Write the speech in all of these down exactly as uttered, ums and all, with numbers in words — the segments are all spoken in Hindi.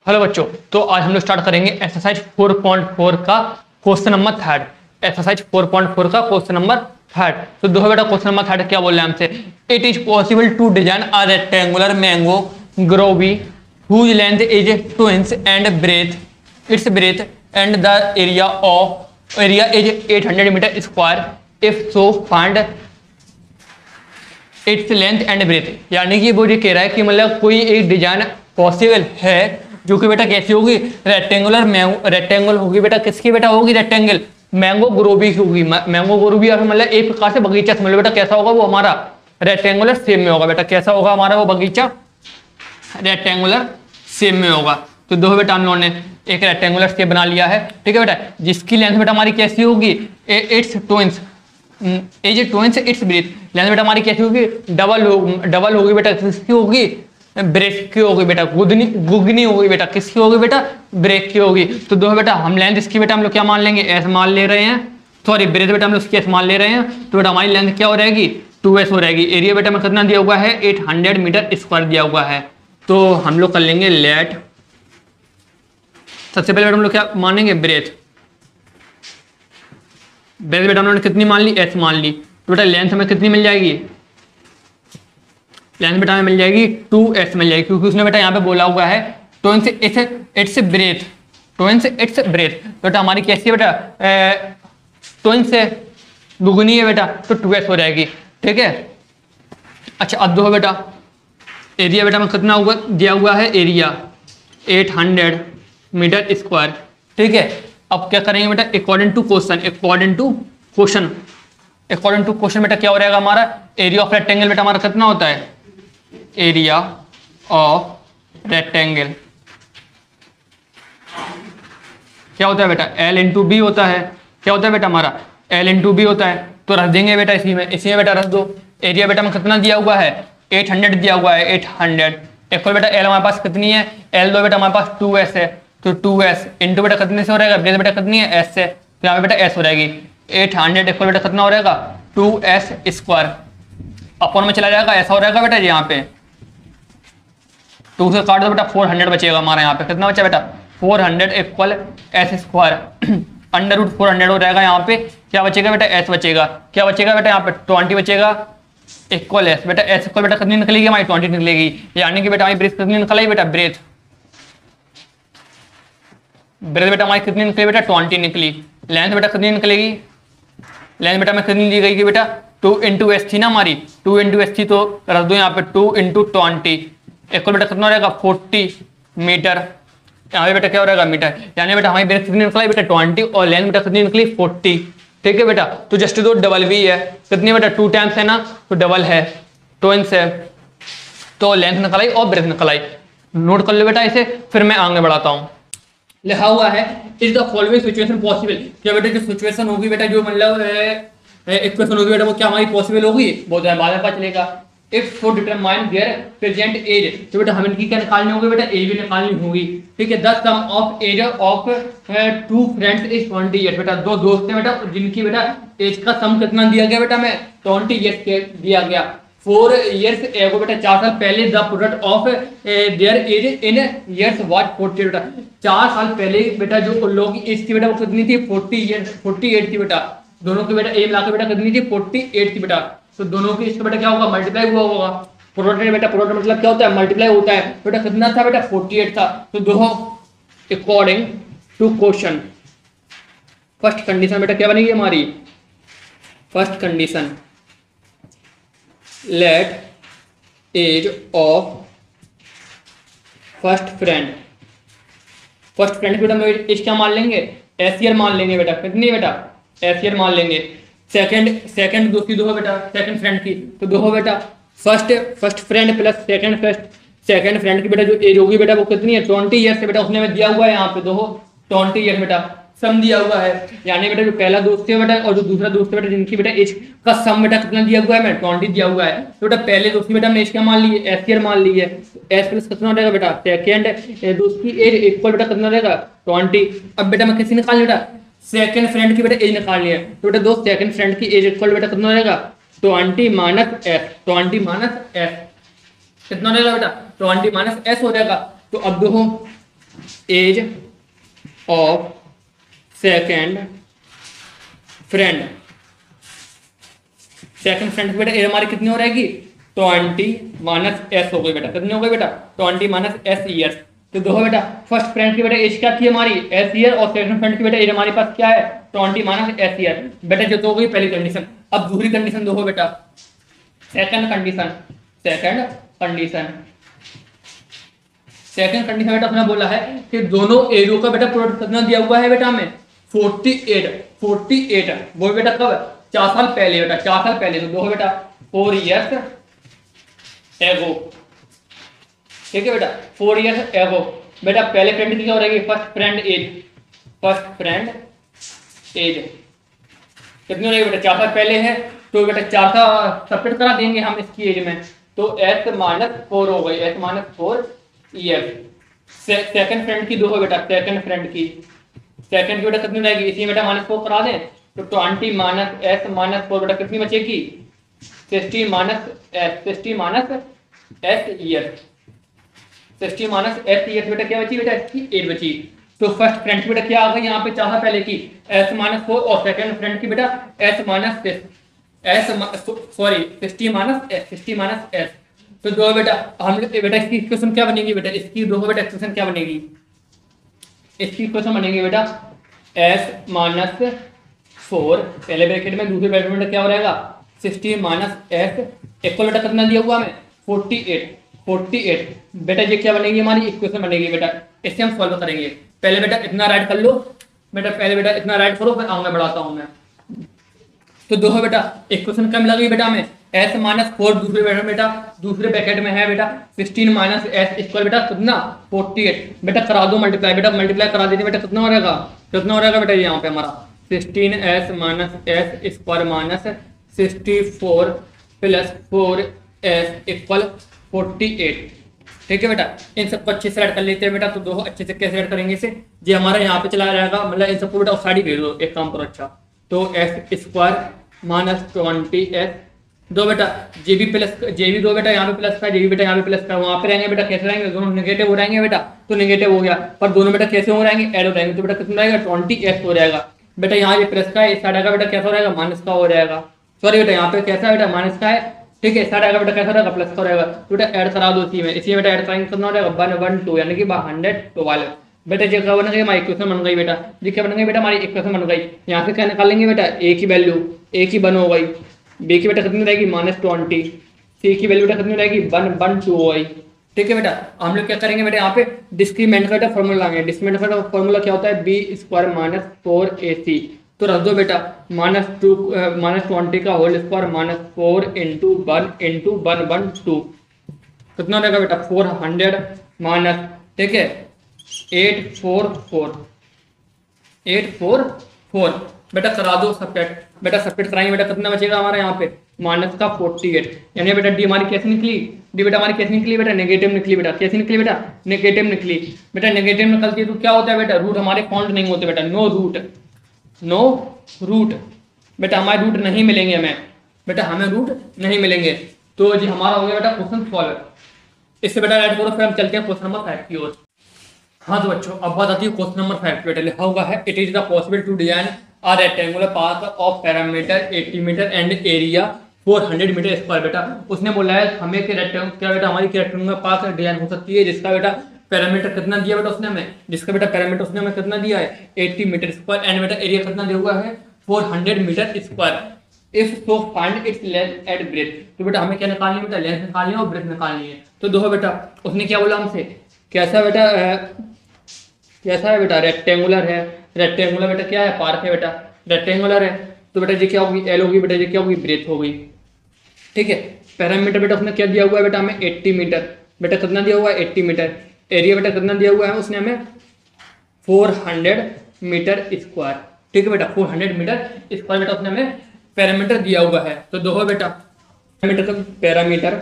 हेलो बच्चों, तो आज हम लोग स्टार्ट करेंगे एक्सरसाइज फोर पॉइंट फोर का question number third. Exercise four point four का क्वेश्चन नंबर थर्ड। तो देखो बेटा, क्वेश्चन नंबर थर्ड क्या बोल रहे हैं हमसे। It is possible to design a rectangular mango grove whose length is two inch and breadth its breadth and the area of area is eight hundred metre square if so find its length and breadth. यानी कि वो ये कह रहा है कि मतलब कोई एक डिजाइन पॉसिबल है जो कि बेटा कैसी होगी, रेक्टेंगुलर मैंगो रेक्टेंगल होगी बेटा, किसकी बेटा होगी, रेक्टेंगल मैंगो ग्रोवी की होगी। मैंगो ग्रोवी या फिर मतलब एक प्रकार से बगीचा समझ लो बेटा, कैसा होगा वो हमारा रेक्टेंगुलर शेप में होगा बेटा। कैसा होगा हमारा वो बगीचा, रेक्टेंगुलर शेप में होगा। तो दो बेटा हम लोगों ने एक रेक्टेंगुलर शेप बना लिया है, ठीक है बेटा, जिसकी लेंथ बेटा हमारी कैसी होगी, its two inch edge two inch its breadth. Length बेटा हमारी कैसी होगी, डबल हो डबल होगी बेटा, किसकी होगी, ब्रेक की होगी बेटा, गुदनी गुगनी होगी बेटा, किसकी होगी बेटा, ब्रेक की होगी। तो दो बेटा हम लेंथ इसकी बेटा हम लोग क्या मान लेंगे, एस मान ले रहे हैं, सॉरी ब्रेथ बेटा हम लोग इसकी एस मान ले रहे हैं। तो बेटा हमारी लेंथ क्या हो रहेगी, टू एस हो रहेगी। एरिया बेटा में कितना दिया हुआ है, एट हंड्रेड मीटर स्क्वायर दिया हुआ है। तो हम लोग कर लेंगे लेट, सबसे पहले बेटा हम लोग क्या मानेंगे, ब्रेथ। ब्रेथ बेटा हम लोगों ने कितनी मान ली, एस मान ली। तो बेटा लेंथ हमें कितनी मिल जाएगी, लेंथ बेटा हमें मिल जाएगी टू एस मिल जाएगी, क्योंकि उसने बेटा यहाँ पे बोला हुआ है two inch its its breadth, two inch its breadth. बेटा हमारी कैसी है बेटा, टू इंच से दुगनी है बेटा, तो टू एस हो जाएगी, ठीक है। अच्छा अब दो बेटा एरिया बेटा में कितना हुआ दिया हुआ है, area eight hundred metre square, ठीक है। अब क्या करेंगे बेटा, according to question, according to question according to question बेटा क्या हो रहेगा हमारा, एरिया ऑफ रेक्टेंगल बेटा हमारा कितना होता है, एरिया ऑफ रेक्टेंगल क्या होता है बेटा, एल इंटू बी होता है। क्या होता है बेटा हमारा, एल इंटू बी होता है। तो रख देंगे बेटा इसी में, इसी में बेटा रख दो। एरिया बेटा में कितना दिया हुआ है, एट हंड्रेड दिया हुआ है, एट हंड्रेड इक्वल बेटा एल हमारे पास कितनी है, एल दो बेटा हमारे पास टू एस है, तो टू एस इंटू बेटा कितने से हो रहेगा, ब्रेथ बेटा कितनी है, एस से, तो यहाँ पे बेटा एस हो रहेगी। एट हंड्रेड इक्वल बेटा कितना हो रहेगा, टू एस स्क्वायर, अपन में चला जाएगा, ऐसा हो रहेगा बेटा जी। यहाँ पे टू से काट दो बेटा, फोर हंड्रेड बचेगा हमारा। यहाँ पे कितना बचा बेटा, four hundred equal S square under root four hundred हो जाएगा। यहाँ पे क्या बचेगा बेटा, एस बचेगा। क्या बचेगा बेटा, यहाँ पे ट्वेंटी बचेगा इक्वल एस। बेटा एस इक्वल बेटा कितनी निकलेगी हमारी, ट्वेंटी निकलेगी। यानी कि बेटा हमारी ब्रेथ कितनी निकल आई बेटा, ब्रेथ ब्रेथ बेटा हमारी कितनी निकली बेटा, ट्वेंटी निकली। लेंथ बेटा कितनी निकलेगी, लेंथ बेटा में कितनी दी गई बेटा, टू इंटू एस थी ना हमारी, टू इंटू एस थी, तो रख दो यहाँ पे टू इंटू ट्वेंटी इक्वल बेटा कितना रहेगा, फोर्टी मीटर। यहाँ पे बेटा क्या हो रहेगा, मीटर। यानी बेटा हमारी ब्रेथ कितनी निकलाई बेटा, ट्वेंटी, और लेंथ बेटा कितनी निकली, फोर्टी, ठीक है बेटा। तो जस्ट दो डबल भी है, कितनी बेटा, टू टाइम्स है ना, तो डबल है, टू इंच है, तो लेंथ निकल आई और ब्रेथ निकल आई। नोट कर लो बेटा इसे, फिर मैं आगे बढ़ाता हूँ। लिखा हुआ है is the following situation possible. क्या बेटा जो सिचुएशन होगी बेटा, जो मतलब इक्वेशन होगी बेटा, वो क्या हमारी पॉसिबल होगी, वो तो बाद में पता चलेगा। If for determine their present age, तो बेटा हमें इनकी क्या निकालनी होगी बेटा, एज भी निकालनी होगी, ठीक है। The sum of age of two friends is twenty years. बेटा दो दोस्त हैं बेटा, जिनकी बेटा एज का सम कितना दिया गया बेटा, मैं ट्वेंटी ईयर्स के दिया गया। फोर ईयर्स एगो बेटा, चार साल पहले the product of their age in years was forty. बेटा चार साल पहले बेटा जो उन लोगों की एज थी बेटा, वो कितनी थी, फोर्टी ईयर्स फोर्टी एट थी बेटा। दोनों की बेटा एज मिलाकर बेटा कितनी थी, फोर्टी एट थी बेटा। तो दोनों की इसका बेटा क्या होगा, मल्टीप्लाई हुआ होगा। प्रोडक्ट बेटा, प्रोडक्ट मतलब क्या होता है, मल्टीप्लाई होता है। बेटा कितना था बेटा, फोर्टी एट था। तो दोनों according to question, first condition बेटा क्या बनेगी हमारी, first condition let age of first friend, first friend बेटा हम एज क्या मान लेंगे, एस ईयर मान लेंगे बेटा। कितनी बेटा, एस ईयर मान लेंगे। सेकंड सेकंड दोस्ती दो बेटा, सेकंड फ्रेंड की, तो दो बेटा first first friend plus second first second friend की बेटा जो एज होगी बेटा, वो कितनी है, ट्वेंटी ईयर से बेटा, उसने में दिया हुआ है यहाँ पे दो ट्वेंटी ईयर बेटा, सम दिया हुआ है। यानी बेटा जो पहला दोस्त है बेटा और जो दूसरा दोस्त है बेटा, जिनकी बेटा एज का सम बेटा कितना दिया हुआ है, मैं ट्वेंटी दिया हुआ है। तो बेटा पहले दोस्त की बेटा हमने एज क्या मान ली है, एस ईयर मान ली है। एस प्लस कितना रहेगा बेटा, सेकंड दोस्त की एज इक्वल बेटा कितना रहेगा, ट्वेंटी। अब बेटा मैं किसी निकाल बेटा, सेकंड फ्रेंड की बेटा एज निकालनी है। तो बेटा दोस्त सेकंड फ्रेंड की एज इक्वल बेटा कितना रहेगा, twenty minus S, twenty minus S कितना रहेगा बेटा, ट्वेंटी माइनस एस हो जाएगा। तो अब देखो age of second friend. Second friend की बेटा एज हमारी कितनी हो रहेगी, ट्वेंटी माइनस एस हो गई बेटा, कितनी हो गई बेटा, ट्वेंटी माइनस एस ईयर्स। तो देखो बेटा फर्स्ट फ्रेंड की बेटा एज क्या थी हमारी, एस ईयर, और सेकंड फ्रेंड की बेटा एज हमारे पास क्या है, ट्वेंटी माइनस एस ईयर। बेटा जो तो हो गई पहली कंडीशन। अब दूसरी कंडीशन देखो बेटा, second condition, second condition second condition बेटा उसने बोला है कि दोनों एजों का बेटा प्रोडक्ट कितना दिया हुआ है बेटा हमें, फोर्टी एट, फोर्टी एट। वो बेटा कब, चार साल पहले बेटा, चार साल पहले। तो देखो बेटा फोर इयर्स एगो, ठीक है बेटा, फोर इयर्स एगो। बेटा पहले फ्रेंड की क्या हो रहेगी, first friend age, first friend age कितनी हो रहेगी बेटा, चार साल पहले है। तो बेटा चार का सब्ट्रैक्ट करा देंगे हम इसकी एज में, तो एस माइनस फोर हो गई, S minus four year. Second friend की देखो बेटा, सेकंड फ्रेंड की सेकंड की बेटा कितनी रहेगी, इसी बेटा माइनस फोर करा दें, तो twenty minus S minus four बेटा कितनी बचेगी, sixty minus S, sixty minus S year, sixty minus S year बेटा क्या बची बेटा, इसकी एज बची। तो फर्स्ट फ्रेंड की बेटा क्या आ गई यहाँ पे, चार पहले की एस माइनस फोर, और सेकंड फ्रेंड की बेटा S minus S sorry sixty minus S, sixty minus S. तो दो बेटा हम लोग बेटा इसकी इक्वेशन क्या बनेगी बेटा, इसकी दो बेटा इक्वेशन क्या बनेगी, इसकी इक्वेशन बनेगी बेटा एस माइनस फोर पहले ब्रैकेट में, दूसरे ब्रैकेट में क्या हो रहेगा, सिक्सटी माइनस एस इक्वल बेटा कितना दिया हुआ हमें, फोर्टी एट, फोर्टी एट। बेटा ये क्या बनेगी हमारी इक्वेशन बनेगी बेटा, इससे हम सॉल्व करेंगे। पहले बेटा इतना राइट कर लो बेटा, पहले बेटा इतना राइट करो, फिर आऊंगा बढ़ाता हूं मैं। तो देखो बेटा इक्वेशन क्या मिला गई बेटा हमें, एस माइनस फोर दूसरे ब्रैकेट बेटा, दूसरे ब्रैकेट में है बेटा सिक्सटीन माइनस एस इक्वल बेटा कितना, फोर्टी एट। बेटा करा दो मल्टीप्लाई, बेटा मल्टीप्लाई करा दीजिए बेटा, कितना हो रहेगा, कितना हो रहेगा बेटा यहाँ पे हमारा sixteen S minus S square minus sixty four plus four S equal forty eight. ठीक है बेटा, इन सबको अच्छे से ऐड कर लेते हैं बेटा। तो दो अच्छे से कैसे ऐड करेंगे इसे, ये हमारा यहाँ पे चला जाएगा, मतलब इन सबको बेटा उस साइड ही भेज दो, एक काम करो। अच्छा तो S square minus twenty S, दो बेटा J B plus, J B दो बेटा यहाँ पे प्लस का, जे बी बेटा यहाँ पे प्लस का, वहाँ पे रहेंगे बेटा कैसे रहेंगे, दोनों नेगेटिव हो रहेंगे बेटा, तो नेगेटिव हो गया, पर दोनों बेटा कैसे हो रहेंगे, ऐड हो रहेंगे। तो बेटा कितना रहेगा, ट्वेंटी एस हो जाएगा बेटा, यहाँ ये प्लस का है, इस साइड आएगा बेटा कैसा हो रहेगा, माइनस का हो जाएगा। सॉरी बेटा यहाँ पे कैसा है बेटा, माइनस का है, ठीक है, इस साइड आएगा बेटा कैसा रहेगा, प्लस का हो रहेगा। तो बेटा ऐड करा दो इसी में, इसी बेटा ऐड करेंगे कितना हो जाएगा, वन वन टू यानी कि हंड्रेड ट्वेल्व। बेटा जो क्या बन गई हमारी इक्वेशन बन गई बेटा, जो क्या बन गई बेटा हमारी इक्वेशन बन गई। यहाँ से क्या निकालेंगे बेटा, ए की वैल्यू, ए की वन हो गई, बी की बेटा कितनी रहेगी माइनस ट्वेंटी, सी की वैल्यू बेटा कितनी रहेगी वन वन टू हो गई। ठीक है बेटा, हम लोग क्या करेंगे बेटा यहाँ पे डिस्क्रीमेंट का बेटा फॉर्मूला लाएंगे। डिस्क्रीमेंट का फॉर्मूला क्या होता है, B square minus four A C. तो रख दो बेटा माइनस टू माइनस ट्वेंटी का whole square minus four into one into one one two, कितना रहेगा बेटा फोर हंड्रेड माइनस, ठीक है, eight four four, eight four four. बेटा करा दो सब्ट्रैक्ट, बेटा सब्ट्रैक्ट कराएंगे बेटा कितना बचेगा हमारा यहाँ पे, माइनस का फोर्टी एट, यानी बेटा डी हमारी कैसे निकली, डी बेटा हमारी कैसे निकली बेटा, नेगेटिव निकली बेटा, कैसे निकली बेटा, नेगेटिव निकली। बेटा नेगेटिव निकलती है तो क्या होता है बेटा, रूट हमारे काउंट नहीं होते बेटा, नो रूट, नो रूट बेटा, हमारे रूट नहीं मिलेंगे हमें, बेटा हमें रूट नहीं मिलेंगे। तो जी हमारा हो गया बेटा क्वेश्चन सॉल्व। इससे बेटा ऐड करो, फिर हम चलते हैं क्वेश्चन नंबर फाइव की ओर। हाँ तो बच्चों अब बात आती है क्वेश्चन नंबर फाइव बेटा, लिखा हुआ है it is the possible to design a rectangular park of parameter eighty metre and area four hundred metre square. बेटा उसने बोला है हमें कि रेक्टेंगुलर क्या बेटा, हमारी रेक्टेंगुलर पार्क डिजाइन हो सकती है जिसका बेटा पैरामीटर कितना दिया बेटा उसने हमें, जिसका बेटा पैरामीटर उसने हमें कितना दिया है एटी मीटर स्क्वायर, एंड बेटा एरिया कितना दिया हुआ है four hundred metre square. If so find its length and breadth. तो बेटा हमें क्या निकालनी है बेटा, लेंथ निकालनी है और ब्रेथ निकालनी है। तो देखो बेटा उसने क्या बोला हमसे, कैसा बेटा कैसा है बेटा, रेक्टेंगुलर है, रेक्टेंगुलर बेटा क्या है, पार्क है बेटा, रेक्टेंगुलर है। तो बेटा ये क्या होगी, एल होगी बेटा, ये क्या होगी ब्रेथ हो गई। ठीक है, पैरामीटर बेटा उसने क्या दिया हुआ है बेटा हमें एट्टी मीटर, बेटा कितना दिया हुआ है एट्टी मीटर। एरिया बेटा कितना दिया हुआ है उसने हमें फोर हंड्रेड मीटर स्क्वायर। ठीक है बेटा, फोर हंड्रेड मीटर स्क्वायर बेटा उसने हमें पैरामीटर दिया हुआ है। तो देखो बेटा पैरामीटर का पैरामीटर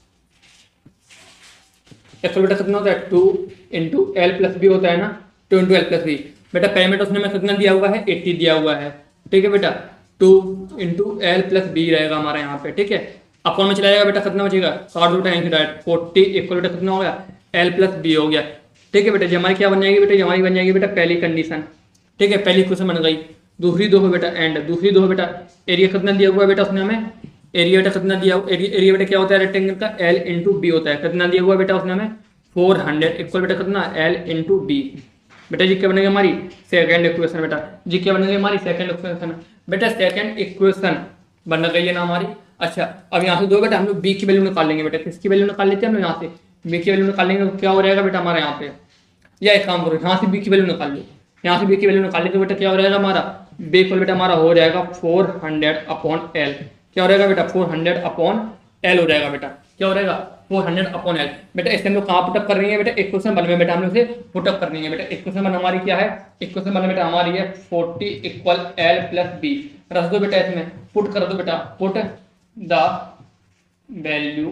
बेटा कितना होता है, two into L plus B होता है ना, two into L plus B. बेटा पैरामीटर उसने हमें कितना दिया हुआ है एट्टी दिया हुआ है। ठीक है बेटा, two into L plus B रहेगा हमारा यहाँ पे। ठीक है, अपॉन में चला जाएगा बेटा, कितना बचेगा, साठ दो टाइम डायरेक्ट फोर्टी इक्वल बेटा कितना हो गया, एल प्लस बी हो गया। ठीक है बेटा, ये हमारी क्या बन जाएगी बेटा, ये हमारी बन जाएगी बेटा पहली कंडीशन। ठीक है, पहली क्वेश्चन बन गई। दूसरी दो बेटा एंड, दूसरी दो बेटा एरिया कितना दिया हुआ है बेटा उसने हमें, एरिया बेटा कितना दिया, एरिया बेटा क्या होता है रेक्टेंगल का, एल इंटू बी होता है। कितना दिया हुआ बेटा उसने हमें, फोर हंड्रेड इक्वल बेटा कितना, एल इंटू डी। बेटा जी क्या बनेगी हमारी सेकंड इक्वेशन। बेटा जी क्या बनेगी हमारी सेकंड इक्वेशन। बेटा सेकंड इक्वेशन बन गई है ना हमारी। अच्छा अब यहाँ से दो बेटा हम लोग बी की वैल्यू निकाल लेंगे बेटा, किसकी वैल्यू निकाल लेते हैं हम लोग यहाँ से, बी की वैल्यू निकाल लेंगे तो क्या हो जाएगा बेटा हमारा यहाँ पे, या एक काम करो यहाँ से बी की वैल्यू निकाल लो, यहाँ से बी की वैल्यू निकाल लेते बेटा क्या हो जाएगा हमारा, बी इक्वल बेटा हमारा हो जाएगा फोर हंड्रेड अपॉन एल। क्या हो जाएगा बेटा, फोर हंड्रेड अपॉन एल हो जाएगा बेटा, क्या हो जाएगा फोर हंड्रेड अपॉन एल। बेटा इससे हम लोग कहाँ पुटअप कर रही है बेटा, एक क्वेश्चन वन में बेटा हम लोग से पुटअप करनी है बेटा। एक क्वेश्चन वन हमारी क्या है, एक क्वेश्चन वन बेटा हमारी है forty equal L plus B. रख दो बेटा इसमें, पुट कर दो बेटा, put the value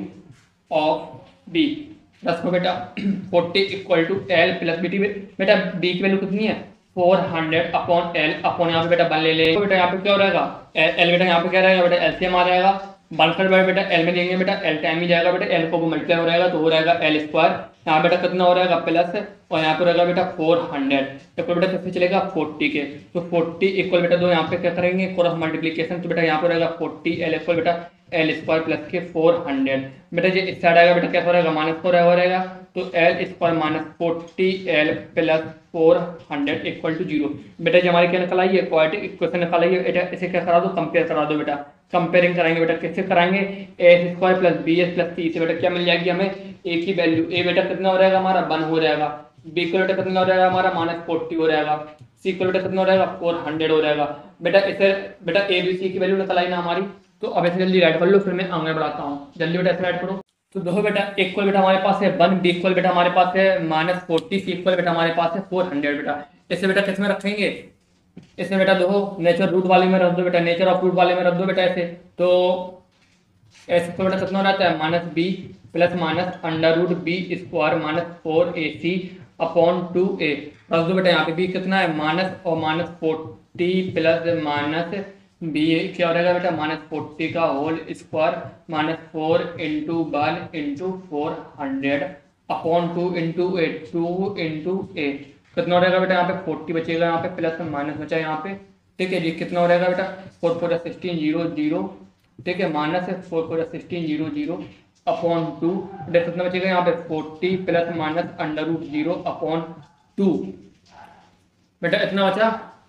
of B. रखो बेटा forty equal two L plus B. बेटा बी की वैल्यू कितनी है, four hundred upon L upon यहाँ पे बेटा वन ले ले, बेटा यहाँ पे क्या हो जाएगा एल, बेटा यहाँ पे क्या रहेगा बेटा एलसीएम आ जाएगा, वन कर बेटा एल में देंगे बेटा एल टाइम ही जाएगा बेटा, एल को मल्टीप्लाई हो जाएगा तो हो जाएगा एल स्क्वायर। यहाँ बेटा कितना हो जाएगा प्लस, और यहाँ पे रहेगा बेटा फोर हंड्रेड, तो बेटा किससे चलेगा फोर्टी के, तो फोर्टी इक्वल बेटा दो यहाँ पे क्या करेंगे क्रॉस मल्टीप्लीकेशन, तो बेटा यहाँ पे रहेगा फोर्टी एल इक्वल बेटा एल स्क्वायर प्लस के फोर हंड्रेड। बेटा ये इस साइड आएगा बेटा कैसा हो रहेगा माइनस फोर हो रहेगा, तो L square minus forty L plus four hundred equal to zero. बेटा जो हमारी क्या निकल आई है क्वाड्रेटिक इक्वेशन निकल आई है बेटा, इसे क्या करा दो कंपेयर करा दो बेटा, कंपेयरिंग कराएंगे बेटा, किससे कराएंगे A square plus B S plus C से बेटा क्या मिल जाएगी हमें ए की वैल्यू, ए बेटा कितना हो जाएगा हमारा वन हो जाएगा, बी को बेटा कितना हो जाएगा हमारा माइनस फोर्टी हो जाएगा, सी को बेटा कितना हो जाएगा फोर हंड्रेड हो जाएगा। बेटा इसे बेटा ए बी सी की वैल्यू निकल आई ना हमारी, तो अब ऐसे जल्दी राइट कर लो फिर मैं आगे बढ़ाता हूँ, जल्दी बेटा ऐसे राइट करो। तो देखो बेटा इक्वल बेटा हमारे पास है वन, बी इक्वल बेटा हमारे पास है माइनस फोर्टी, सी इक्वल बेटा हमारे पास है फोर हंड्रेड। बेटा इसे बेटा किस में रखेंगे, इसमें बेटा देखो नेचर रूट वाले में रख दो बेटा, नेचर ऑफ रूट वाले में रख दो बेटा ऐसे, तो ऐसे इक्वल बेटा कितना हो जाता है minus B plus minus under root B square minus four A C upon two A. रख दो बेटा यहाँ पे बी कितना है माइनस और minus forty plus minus B क्या हो रहेगा बेटा माइनस फोर्टी का whole square minus four into one into four hundred upon two into A, two into A कितना हो रहेगा बेटा यहाँ पे फोर्टी बचेगा, यहाँ पे प्लस माइनस बचा यहाँ पे। ठीक है जी कितना हो रहेगा बेटा four four sixteen zero zero, ठीक है minus four four sixteen zero zero upon two, बेटा कितना बचेगा यहाँ पे forty plus minus under root zero upon two. बेटा इतना बचा,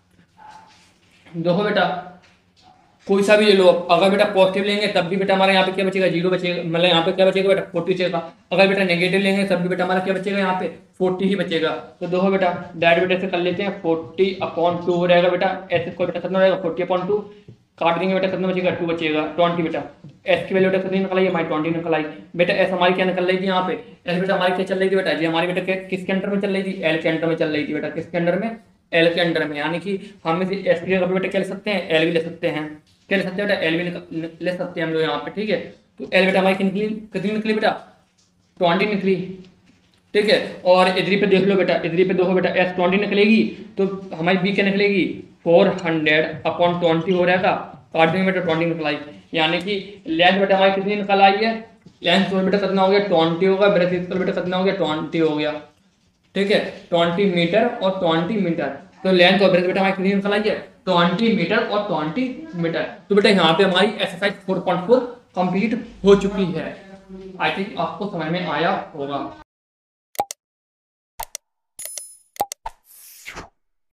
देखो बेटा कोई सा भी ले लो, अगर बेटा पॉजिटिव लेंगे तब भी बेटा हमारे यहाँ पे क्या बचेगा जीरो बचेगा, मतलब यहाँ पे क्या बचेगा बेटा फोर्टी बचेगा, अगर बेटा नेगेटिव लेंगे तब भी बेटा हमारा क्या बचेगा यहाँ पे फोर्टी ही बचेगा। तो देखो बेटा डायरेक्ट बेटा से कर लेते हैं, फोर्टी अपॉन टू हो जाएगा बेटा, ऐसे कोई बेटा कितना रहेगा फोर्टी अपॉन टू, काट देंगे बेटा कितना बचेगा टू बचेगा, ट्वेंटी बेटा एस की वैल्यू बेटा कितनी निकल आई हमारी ट्वेंटी निकल आई। बेटा एस हमारी क्या निकल रही थी यहाँ पे, एस बेटा हमारी क्या चल रही थी बेटा जी हमारी बेटा किसके अंडर में चल रही थी, एल के अंडर में चल रही थी बेटा, किसके अंडर में एल के अंडर में, यानी कि हम इसे एस की जगह बेटा क्या ले सकते हैं एल भी ले सकते हैं, क्या ले सकते हैं बेटा एल भी ले सकते हैं हम लोग यहाँ पे। ठीक है तो एल बेटा हमारी निकली कितनी निकली बेटा ट्वेंटी निकली। ठीक है और इधरी पे देख लो बेटा, इधरी पे देखो बेटा एस ट्वेंटी निकलेगी तो हमारी बी क्या निकलेगी फोर हंड्रेड अपॉन ट्वेंटी हो रहेगा, काट देंगे बेटा ट्वेंटी निकल आई, यानी कि लेंथ बेटा हमारी कितनी निकल आई है, लेंथ तो बेटा कितना हो गया ट्वेंटी होगा, ब्रेथ बेटा कितना हो गया ट्वेंटी हो गया। ठीक है ट्वेंटी मीटर और ट्वेंटी मीटर, तो लेंथ और ब्रेथ बेटा हमारी कितनी निकल आई है ट्वेंटी मीटर और ट्वेंटी मीटर। तो बेटा यहाँ पे हमारी exercise four point four complete हो चुकी है। आई थिंक आपको समझ में आया होगा।